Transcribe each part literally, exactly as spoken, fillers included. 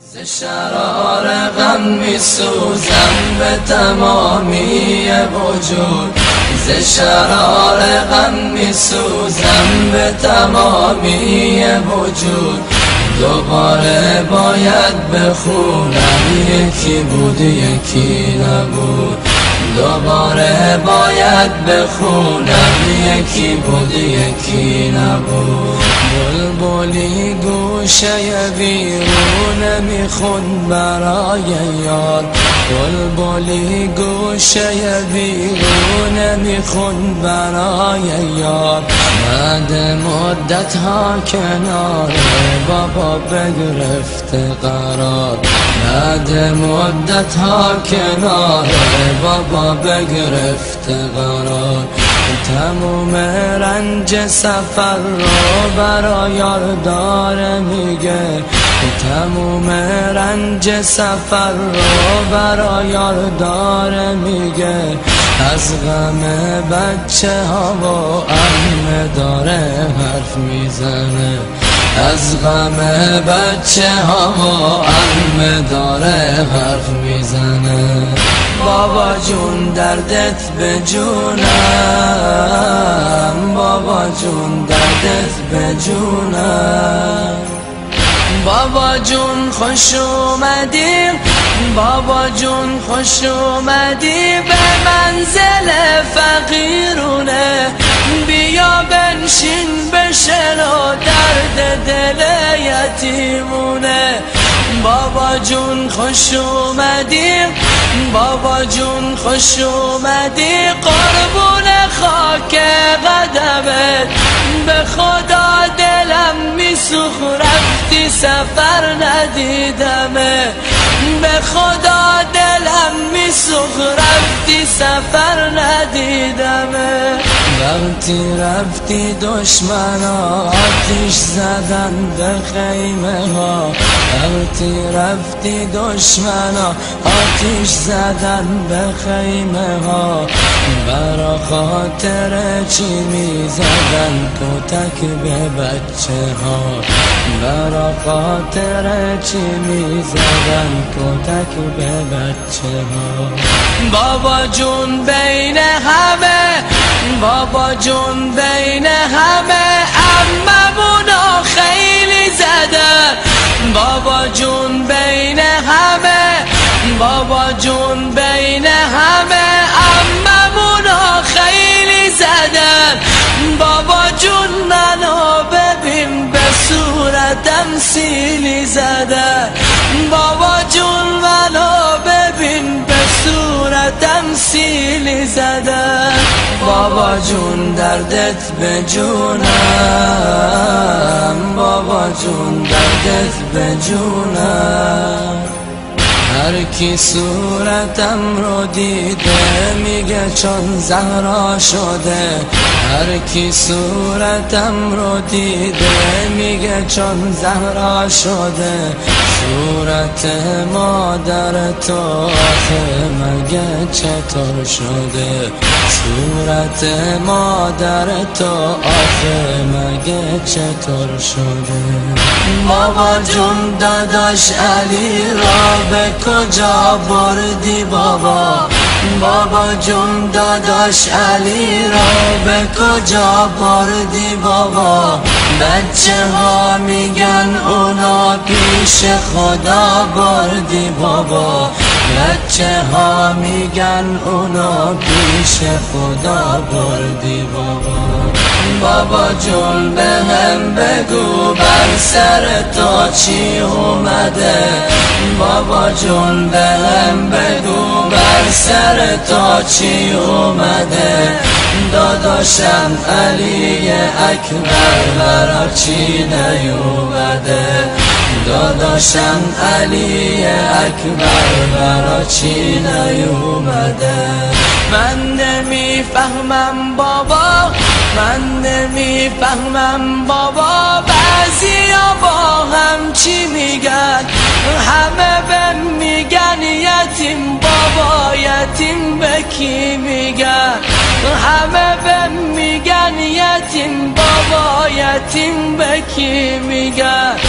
ز شرار غم می سوزم به تمامی وجود، ز شرار غم می سوزم به تمامی وجود. دوباره باید بخونم یکی بود یکی نبود، دوباره باید بخونم یکی بود یکی نبود. بلبلی گوشه بیرون میخوند برای یار، بلبلی گوشه بیرون میخوند برای یار. بعد مدت ها کنار بابا بگرفته قرار، بعد مدت ها کنار بابا بگرفته قرار. تموم رنج سفر رو برا یار داره میگه، تموم رنج سفر رو برا یار داره میگه. از غم بچه ها و عمه داره حرف میزنه، از غم بچه ها و عمه داره حرف میزنه. بابا جون دردت به جونم، بابا جون دردت به جونم. بابا جون خوش اومدیم، بابا جون خوش اومدی به منزل فقیرونه. بیا بنشین بشنو درد دل یتیمونه. بابا جون خوش اومدی، بابا جون خوش اومدی. قربون خاک قدمت به خدا دلم میسوخ، رفتی سفر ندیدمه. به خدا دلم میسوخ، رفتی سفر ندیدمه. وقتی رفتی دشمنا آتیش زدن به خیمه ها، وقتی رفتی دشمنا آتیش زدن به خیمه ها. برا خاطر چی میزدن کتک به بچه ها، برا خاطر چی میزدن کتک به بچه ها. بابا جون بین همه، بابا جون بین همه عممونو خیلی زدن. بابا جون بین همه، بابا جون بین همه عممونو خیلی زدن. بابا جون منو ببین به صورتم سیلی زدن. بابا جون منو ببین به صورتم سیلی زدن. بابا جون دردت به جونم، بابا جون دردت به جونم. هر کی صورتم رو دیده میگه چون زهرا شده، هر کی صورتم رو دیده میگه چون زهرا شده. صورت مادر تو آخه مگه چطور شده، صورت مادر تو آخه مگه چطور شده. بابا جون داداش علی را به کجا بردی بابا، بابا جون داداش علی را به کجا بردی بابا. بچه ها میگن اونا پیش خدا بردی بابا، بچه ها میگن اونا پیش خدا بردی بابا. بابا جون به هم بگو بر سر تو چی اومده، بابا جون به هم بگو بر سر تو چی اومده. داداشم علی اکبر برا چی نیومده، داداشم علی اکبر برا چی نیومده. من نمیفهمم بابا، من نمیفهمم بابا. بعضیا با هم چی میگن، همه بهم میگن یتیم بابا، یتیم به کی میگن. همه بهم میگن یتیم بابا، یتیم به کی میگن.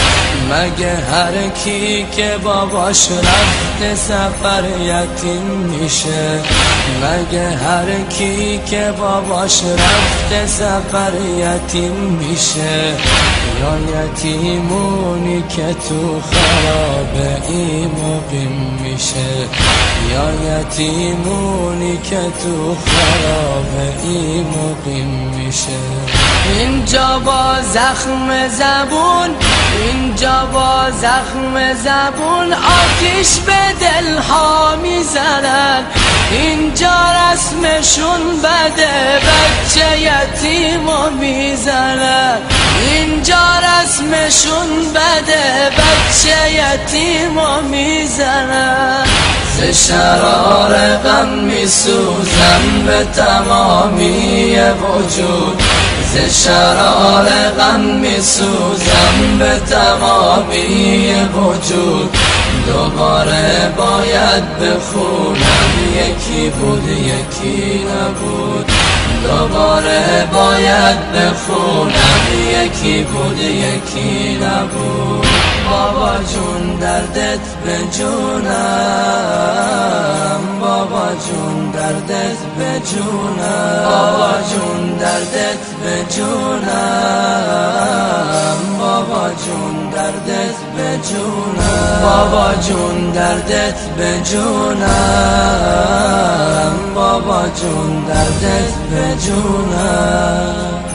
مگه هر کی که باباش رفته سفر یتیم میشه؟ مگه هر کی که باباش رفته سفر یتیم میشه؟ یا یتیمونی که تو خرابه ای مقیم میشه؟ یا یتیمونی که تو خرابه ای مقیم میشه؟ اینجا با زخم زبون، اینجا با زخم زبون آتیش به دلها میزنن. اینجا رسمشون بده، بچه یتیمو میزنن. اینجا رسمشون بده، بچه یتیمو میزنن. ز شرار غم میسوزم به تمامی وجود، ز شرار غم میسوزم به تمامی وجود. دوباره باید بخونم یکی بود یکی نبود، دوباره باید بخونم یکی بود یکی نبود. بابا جون دردت به جونم، بابا جون دردت به جونم، بابا جون دردت به جونم، بابا جون دردت به جونم، بابا جون دردت به جونم، بابا جون دردت به جونم.